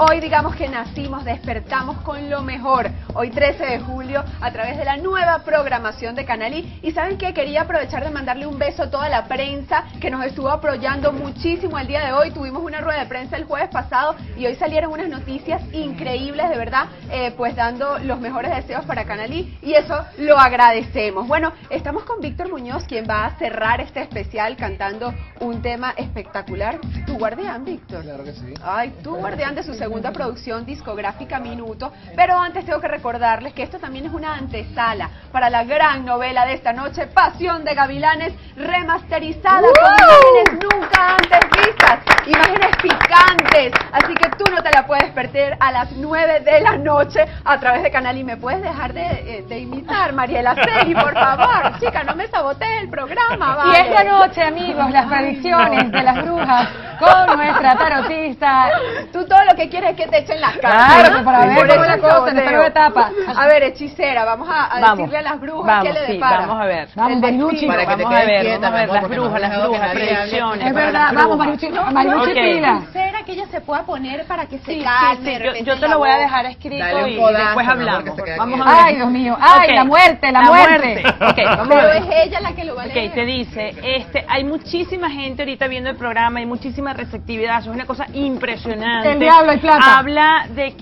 hoy digamos que nacimos, despertamos con lo mejor. Hoy 13 de julio a través de la nueva programación de Canal I. Y ¿saben qué? Quería aprovechar de mandarle un beso a toda la prensa que nos estuvo apoyando muchísimo el día de hoy. Tuvimos una rueda de prensa el jueves pasado y hoy salieron unas noticias increíbles, de verdad, pues dando los mejores deseos para Canal I y eso lo agradecemos. Bueno, estamos con Víctor Muñoz, quien va a cerrar este especial cantando un tema espectacular. Tu guardián, Víctor. Claro que sí. Ay, tu guardián de su segunda producción discográfica Minuto. Pero antes tengo que recordarles que esto también es una antesala para la gran novela de esta noche, Pasión de Gavilanes, remasterizada con imágenes nunca antes vistas, imágenes picantes. Así que tú no te la puedes perder a las 9 de la noche a través de Canal I. ¿Me puedes dejar de imitar, Mariela Segui, por favor? Chica, no me sabotees el programa, ¿vale? Y esta noche, amigos, las predicciones de las brujas con nuestra tarotista. Tú todo lo que quieres es que te echen las cartas. Claro, que para ver cómo es la cosa en esta nueva etapa. A ver, hechicera, vamos a decirle a las brujas qué le depara. Vamos a ver. Vamos, Mariluchi. Para que te Vamos a quedes ver, quieta, vamos a ver, mejor, las porque brujas, las predicciones. Es para verdad, las vamos, brujas. Mariluchi, Ok. pila. ¿Será que ella se pueda poner para que se Sí, calme? sí, yo te lo voy a dejar escrito Dale un y codazo, después mi amor, hablamos. que se quede Vamos a quieta. ver. Ay, Dios mío. Ay, Ok. la muerte, la muerte. Ok, vamos a Pero ver. es ella la que lo va a leer. Ok, te dice, hay muchísima gente ahorita viendo el programa, hay muchísima receptividad, eso es una cosa impresionante. El diablo hay plata. Habla de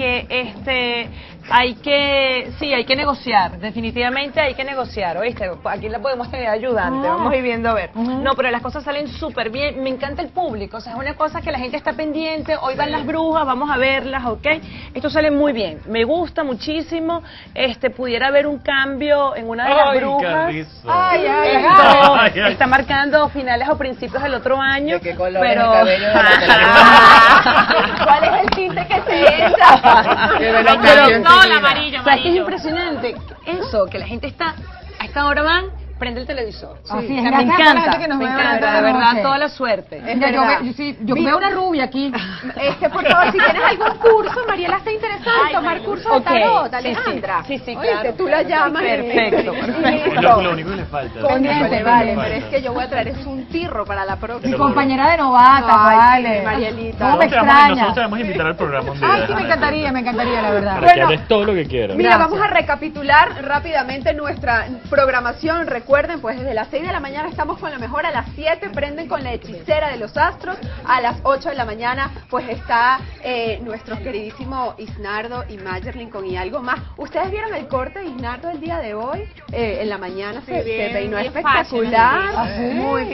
que hay que negociar, definitivamente hay que negociar, ¿oíste? Aquí la podemos tener ayudante, vamos a ir viendo a ver. No, pero las cosas salen súper bien, me encanta el público, o sea, es una cosa que la gente está pendiente, hoy van las brujas, vamos a verlas, ¿ok? Esto sale muy bien, me gusta muchísimo, pudiera haber un cambio en una de las brujas. Ay, ay, Esto ay. está marcando finales o principios del otro año. ¿De qué color pero... es el cabello de la telenovela? ¿Cuál es el tinte que se echa? Que me lo Pero cambió no, enseguida. O sea, que es impresionante eso, que la gente está, a esta hora prende el televisor. Así es, O sea, me gracias a la encanta, gente que nos me ve encanta, toda de la verdad, noche. toda la suerte. Es Mira, verdad. yo veo una rubia aquí. Por favor, si tienes algún curso, Mariela está interesada en tomar cursos de Ok, tarot, sí, Alejandra. sí, sí, Oíste, claro. tú la llamas. Perfecto, perfecto. Listo. Lo único que le falta. Cónchale, vale, pero es que yo voy a traer es un tirro para la Mi próxima. compañera de novata, Ay, vale. sí, Marielita. ¿Cómo me Nosotros extraña? te vamos a invitar al programa un día. Ay, sí, me encantaría, la verdad. Para que Bueno. hables todo lo que quieras. Mira, Gracias. vamos a recapitular rápidamente nuestra programación. Recuerden, pues desde las 6 de la mañana estamos con lo mejor, a las 7 prenden con la hechicera de los astros, a las 8 de la mañana pues está nuestro queridísimo Isnardo y Mayerlin con Y Algo Más. ¿Ustedes vieron el corte de Isnardo el día de hoy? En la mañana se peinó espectacular, muy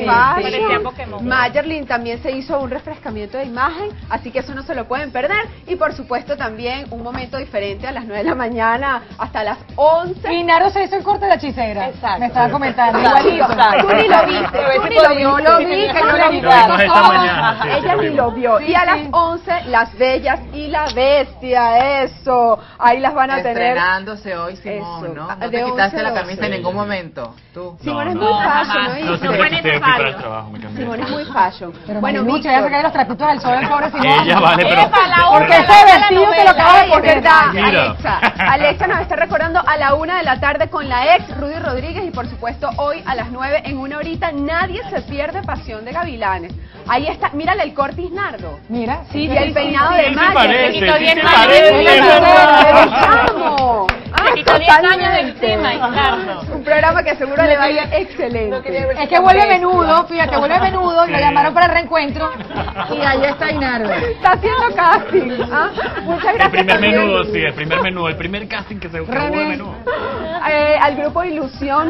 fácil. Mayerlin también se hizo un refrescamiento de imagen, así que eso no se lo pueden perder. Y por supuesto también un momento diferente a las 9 de la mañana hasta las 11. Y Naro se hizo el corte de la hechicera. Exacto. Me estaba comentando. Exacto, Igualito. exacto. Tú ni lo viste, tú ni lo viste. Yo lo vi, que yo lo vi. Lo vimos esta mañana. sí, Ella lo ni vimos. lo vio. Y a las 11, Las Bellas y la Bestia, eso. Ahí las van a tener. Estrenándose hoy, Simón, Eso. ¿no? No De te quitaste 11 a la camisa en 12. ningún momento, tú. Simón es No, muy no. fashion, ¿no? No, Hizo? siempre que estoy aquí para el trabajo, me cambié. Simón es muy fashion. Pero Bueno, Mariluchi, voy a sacar los trapitos al sol del pobre Simón. Ella vale, pero... Porque ese vestido te lo acabas de Ay, es poner. verdad, Mira. Alexa nos está recordando a la 1 de la tarde con la ex Rudy Rodríguez y por supuesto hoy a las 9 en una horita nadie se pierde Pasión de Gavilanes. Ahí está, mírale el corte Isnardo. Mira, Sí, y el peinado de Sí, Maya. parece, Se sí, quitó sí 10 parece. años. ¡Chamo! Se quitó 10 años de totalmente. encima, Isnardo. Un programa que seguro le va a ir excelente. es que vuelve menudo, fíjate, vuelve menudo, lo llamaron para el reencuentro y ahí está Inardo. Está haciendo casting. ¿Ah? Muchas gracias. El primer también. menudo, sí, el primer menú, el primer casting que se hubo de menú. Al grupo Illusion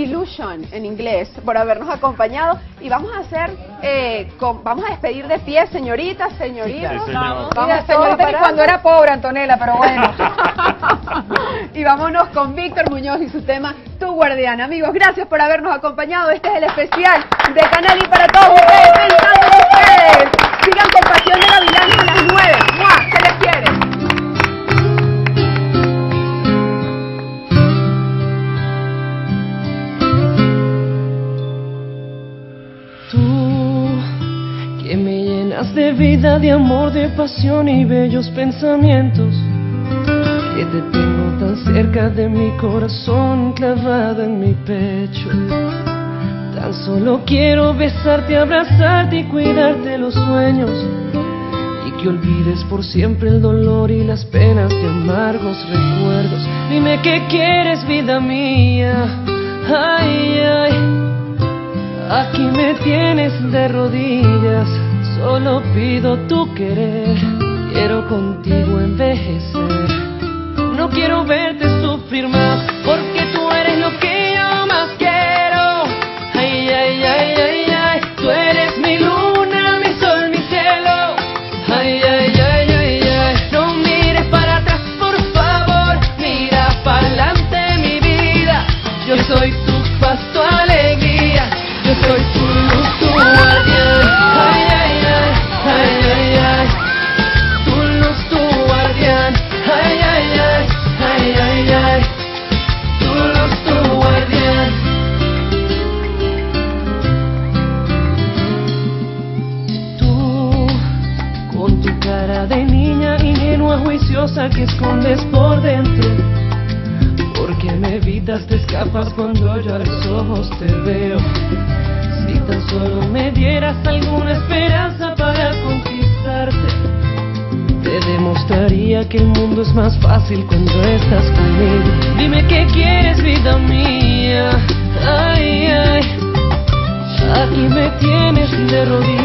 en inglés, por habernos acompañado y vamos a hacer, vamos a despedir de pie, señoritas, señoritos. Sí, señor. Vamos Mira, todos señorita, ni para- cuando era pobre, Antonella, pero bueno. Y vámonos con Víctor Muñoz y su tema Tu Guardián. Amigos, gracias por habernos acompañado. Este es el especial de Canal I para todos ustedes. Pensando en ustedes. Sigan con Pasión de Gavilanes a las 9. ¡Mua! Se les quiere. Tú, que me llenas de vida, de amor, de pasión y bellos pensamientos, que te tengo tan cerca de mi corazón, clavado en mi pecho. Tan solo quiero besarte, abrazarte y cuidarte los sueños, y que olvides por siempre el dolor y las penas de amargos recuerdos. Dime qué quieres, vida mía. Ay, ay. Aquí me tienes de rodillas, solo pido tu querer. Quiero contigo envejecer, no quiero verte sufrir más, porque tú eres lo que yo más quiero. Ay, ay, ay, ay, ay, tú eres mi luna, mi sol, mi cielo. Ay, ay, ay, ay, ay, no mires para atrás, por favor, mira para adelante, mi vida. Yo soy tu paz, tu alegría. Yo soy tu luz, tu guardián. Ay, ay, ay, ay, ay, ay. Tu luz, tu guardián. Ay, ay, ay, ay, ay, ay. Tu luz, tu guardián. Tú, con tu cara de niña ingenua, juiciosa que escondes por dentro. Porque me evitas, te escapas cuando yo a los ojos te veo. Si tan solo me dieras alguna esperanza para conquistarte, te demostraría que el mundo es más fácil cuando estás conmigo. Dime qué quieres, vida mía. Ay, ay, aquí me tienes de rodillas.